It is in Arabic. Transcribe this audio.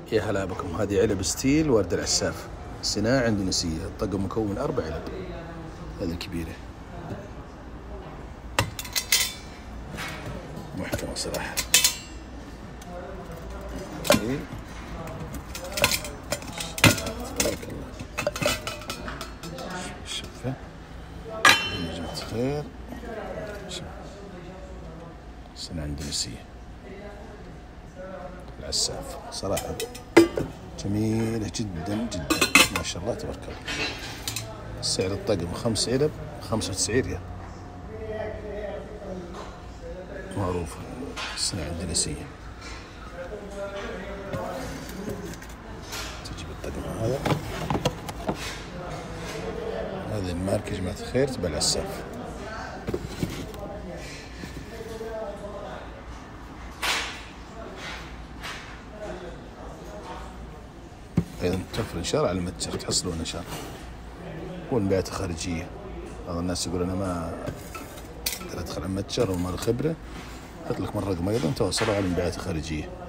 يا هلا بكم. هذه علب ستيل ورد العساف، صناعة اندونيسية. الطقم مكون من 4 علب، هذه الكبيرة محكمة صراحة. تبارك الله. شوفها يا جماعة الخير، صناعة اندونيسية العساف صراحة جميلة جدا جدا ما شاء الله تبارك الله. سعر الطقم 5 علب 95 ريال، معروفة الصناعة الاندونيسية. تجيب الطقم هذا الماركة يا جماعة الخير تبع العساف. أيضا توفر إنشار على المتجر، تحصلون إنشار والمبيعات الخارجية. بعض الناس يقول أنا ما أقدر أدخل على المتجر وما الخبرة، أحط لك من الرقم أيضا تواصلوا على المبيعات الخارجية.